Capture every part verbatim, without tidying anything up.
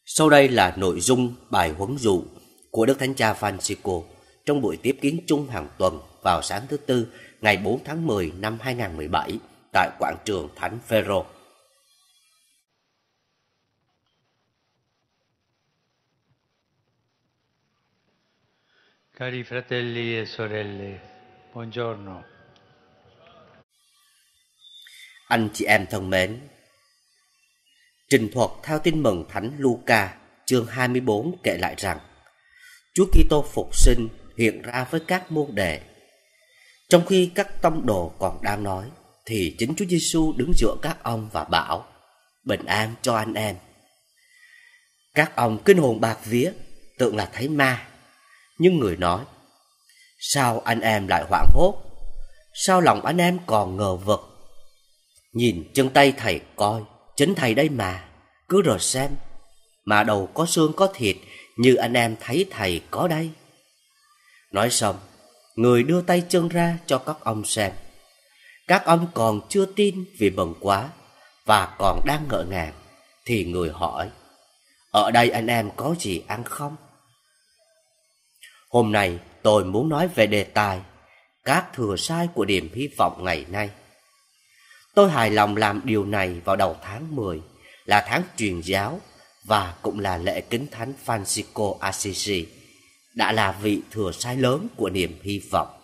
Sau đây là nội dung bài huấn dụ của Đức Thánh Cha Francisco trong buổi tiếp kiến chung hàng tuần vào sáng thứ Tư ngày bốn tháng mười năm hai nghìn không trăm mười bảy tại quảng trường Thánh Phêrô. Cari fratelli e sorelle, buongiorno. Anh chị em thân mến, trình thuật theo Tin mừng Thánh Luca chương hai mươi bốn kể lại rằng Chúa Kitô phục sinh hiện ra với các môn đệ. Trong khi các tông đồ còn đang nói thì chính Chúa Giêsu đứng giữa các ông và bảo: bình an cho anh em. Các ông kinh hồn bạt vía, tưởng là thấy ma. Nhưng người nói: sao anh em lại hoảng hốt? Sao lòng anh em còn ngờ vực? Nhìn chân tay thầy coi, chính thầy đây mà, cứ rồi xem, mà đầu có xương có thịt như anh em thấy thầy có đây. Nói xong, người đưa tay chân ra cho các ông xem. Các ông còn chưa tin vì mừng quá và còn đang ngỡ ngàng, thì người hỏi: ở đây anh em có gì ăn không? Hôm nay tôi muốn nói về đề tài các thừa sai của niềm hy vọng ngày nay. Tôi hài lòng làm điều này vào đầu tháng mười, là tháng truyền giáo và cũng là lễ kính Thánh Francisco Assisi, đã là vị thừa sai lớn của niềm hy vọng.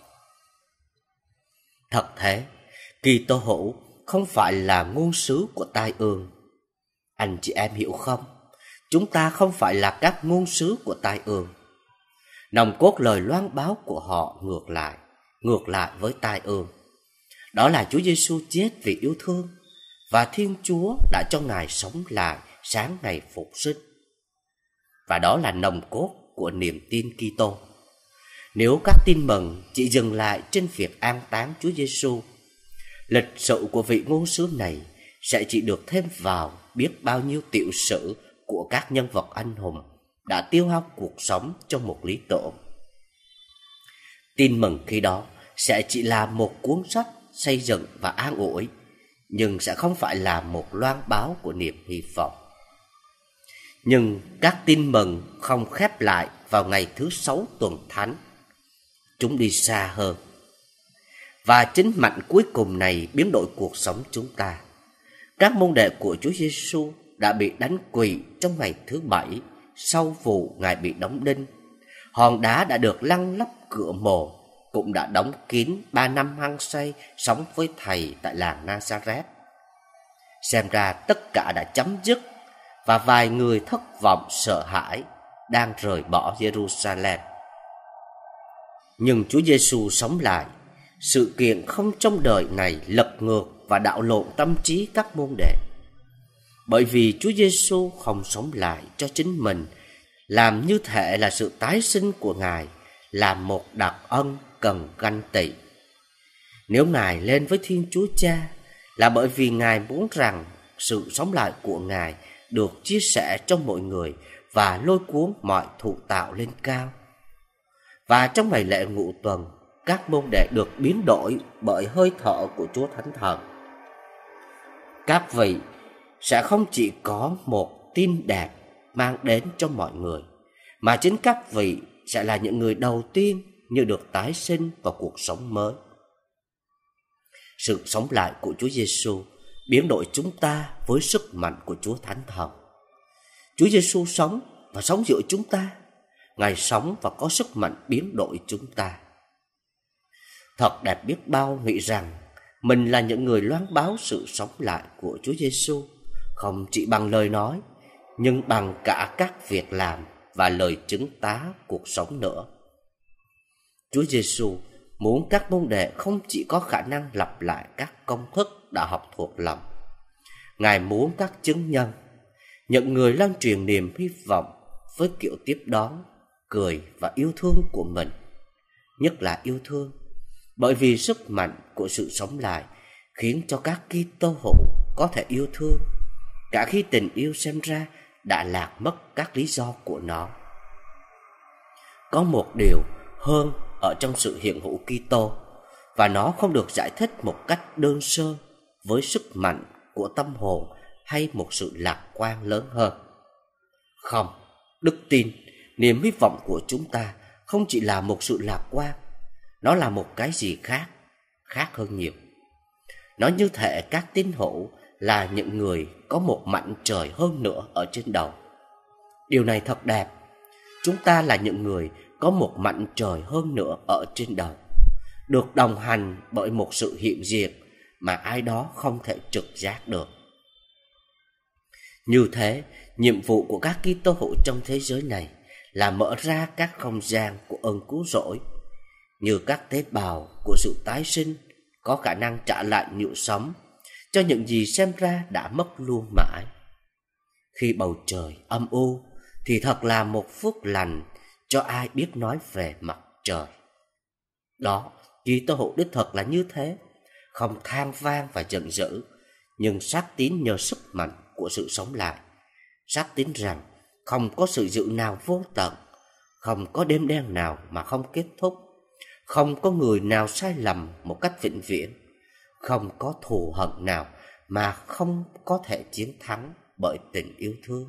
Thật thế, Kitô hữu không phải là ngôn sứ của tai ương. Anh chị em hiểu không? Chúng ta không phải là các ngôn sứ của tai ương. Nòng cốt lời loan báo của họ ngược lại, ngược lại với tai ương. Đó là Chúa Giêsu chết vì yêu thương, và Thiên Chúa đã cho Ngài sống lại sáng ngày phục sinh. Và đó là nòng cốt của niềm tin Kitô. Nếu các tin mừng chỉ dừng lại trên việc an táng Chúa Giêsu, lịch sử của vị ngôn sứ này sẽ chỉ được thêm vào biết bao nhiêu tiểu sử của các nhân vật anh hùng đã tiêu hao cuộc sống trong một lý tưởng. Tin mừng khi đó sẽ chỉ là một cuốn sách xây dựng và an ủi, nhưng sẽ không phải là một loan báo của niềm hy vọng. Nhưng các tin mừng không khép lại vào ngày thứ sáu tuần thánh. Chúng đi xa hơn. Và chính mạnh cuối cùng này biến đổi cuộc sống chúng ta. Các môn đệ của Chúa Giêsu đã bị đánh quỵ trong ngày thứ bảy sau vụ Ngài bị đóng đinh. Hòn đá đã được lăn lóc cửa mồ, cũng đã đóng kín ba năm hăng say sống với thầy tại làng Nazareth. Xem ra tất cả đã chấm dứt, và vài người thất vọng sợ hãi đang rời bỏ Jerusalem. Nhưng Chúa Giêsu sống lại. Sự kiện không trong đời này lật ngược và đảo lộn tâm trí các môn đệ. Bởi vì Chúa Giêsu không sống lại cho chính mình, làm như thể là sự tái sinh của Ngài là một đặc ân cần ganh tị. Nếu Ngài lên với Thiên Chúa Cha là bởi vì Ngài muốn rằng sự sống lại của Ngài được chia sẻ trong mọi người và lôi cuốn mọi thụ tạo lên cao. Và trong ngày lễ ngũ tuần, các môn đệ được biến đổi bởi hơi thở của Chúa Thánh Thần. Các vị sẽ không chỉ có một tin đẹp mang đến cho mọi người, mà chính các vị sẽ là những người đầu tiên như được tái sinh vào cuộc sống mới. Sự sống lại của Chúa Giêsu biến đổi chúng ta với sức mạnh của Chúa Thánh Thần. Chúa Giêsu sống và sống giữa chúng ta. Ngài sống và có sức mạnh biến đổi chúng ta. Thật đẹp biết bao nghĩ rằng mình là những người loan báo sự sống lại của Chúa Giêsu, không chỉ bằng lời nói, nhưng bằng cả các việc làm và lời chứng tá cuộc sống nữa. Chúa Giêsu muốn các môn đệ không chỉ có khả năng lặp lại các công thức đã học thuộc lòng. Ngài muốn các chứng nhân, những người lan truyền niềm hy vọng với kiểu tiếp đón, cười và yêu thương của mình. Nhất là yêu thương, bởi vì sức mạnh của sự sống lại khiến cho các Kitô hữu có thể yêu thương, cả khi tình yêu xem ra đã lạc mất các lý do của nó. Có một điều hơn ở trong sự hiện hữu Kitô, và nó không được giải thích một cách đơn sơ với sức mạnh của tâm hồn hay một sự lạc quan lớn hơn. Không, đức tin, niềm hy vọng của chúng ta không chỉ là một sự lạc quan, nó là một cái gì khác, khác hơn nhiều. Nó như thể các tín hữu là những người có một mảnh trời hơn nữa ở trên đầu. Điều này thật đẹp. Chúng ta là những người có một mảnh trời hơn nữa ở trên đầu, được đồng hành bởi một sự hiện diện mà ai đó không thể trực giác được. Như thế, nhiệm vụ của các Kitô hữu trong thế giới này là mở ra các không gian của ơn cứu rỗi, như các tế bào của sự tái sinh có khả năng trả lại nhựa sống cho những gì xem ra đã mất luôn mãi. Khi bầu trời âm u thì thật là một phước lành cho ai biết nói về mặt trời. Đó, Kitô hữu đích thực là như thế, không than vang và giận dữ, nhưng xác tín nhờ sức mạnh của sự sống lại. Xác tín rằng không có sự dữ nào vô tận, không có đêm đen nào mà không kết thúc, không có người nào sai lầm một cách vĩnh viễn, không có thù hận nào mà không có thể chiến thắng bởi tình yêu thương.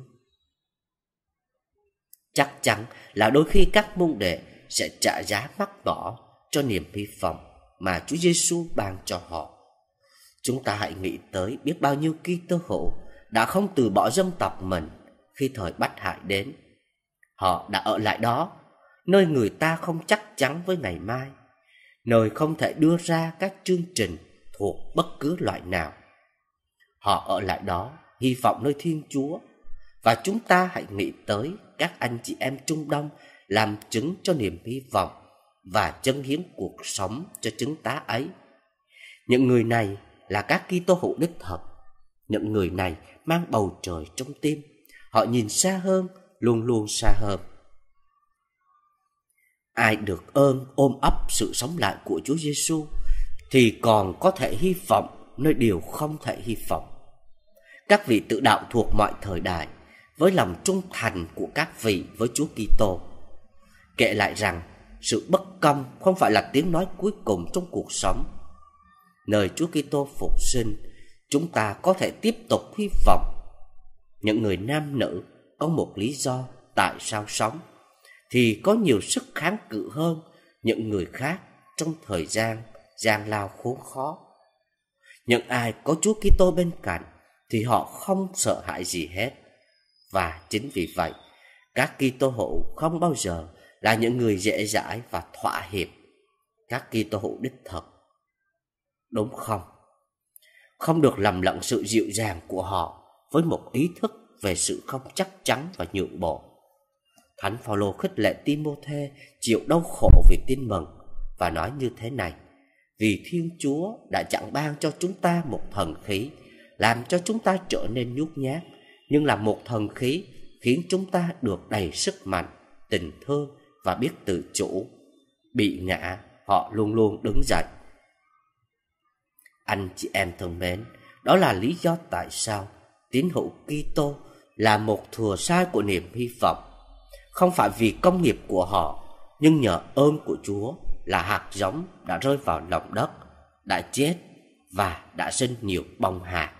Chắc chắn là đôi khi các môn đệ sẽ trả giá mắc mỏ cho niềm hy vọng mà Chúa Giêsu ban cho họ. Chúng ta hãy nghĩ tới biết bao nhiêu Kitô hữu đã không từ bỏ dân tộc mình khi thời bách hại đến. Họ đã ở lại đó, nơi người ta không chắc chắn với ngày mai, nơi không thể đưa ra các chương trình thuộc bất cứ loại nào. Họ ở lại đó, hy vọng nơi Thiên Chúa. Và chúng ta hãy nghĩ tới các anh chị em Trung Đông làm chứng cho niềm hy vọng và dâng hiến cuộc sống cho chứng tá ấy. Những người này là các Kitô hữu đích thực. Những người này mang bầu trời trong tim. Họ nhìn xa hơn, luôn luôn xa hơn. Ai được ơn ôm ấp sự sống lại của Chúa Giêsu thì còn có thể hy vọng nơi điều không thể hy vọng. Các vị tự đạo thuộc mọi thời đại, với lòng trung thành của các vị với Chúa Kitô, kể lại rằng sự bất công không phải là tiếng nói cuối cùng trong cuộc sống. Nơi Chúa Kitô phục sinh, chúng ta có thể tiếp tục hy vọng. Những người nam nữ có một lý do tại sao sống, thì có nhiều sức kháng cự hơn những người khác trong thời gian gian lao khốn khó. Những ai có Chúa Kitô bên cạnh thì họ không sợ hãi gì hết. Và chính vì vậy, các Kitô hữu không bao giờ là những người dễ dãi và thỏa hiệp. Các Kitô hữu đích thực, đúng không? Không được lầm lẫn sự dịu dàng của họ với một ý thức về sự không chắc chắn và nhượng bộ. Thánh Phaolô khích lệ Ti-mô-thê chịu đau khổ vì tin mừng và nói như thế này: vì Thiên Chúa đã chẳng ban cho chúng ta một thần khí làm cho chúng ta trở nên nhút nhát, nhưng là một thần khí khiến chúng ta được đầy sức mạnh, tình thương và biết tự chủ. Bị ngã, họ luôn luôn đứng dậy. Anh chị em thân mến, đó là lý do tại sao tín hữu Kitô là một thừa sai của niềm hy vọng. Không phải vì công nghiệp của họ, nhưng nhờ ơn của Chúa là hạt giống đã rơi vào lòng đất, đã chết và đã sinh nhiều bông hạt.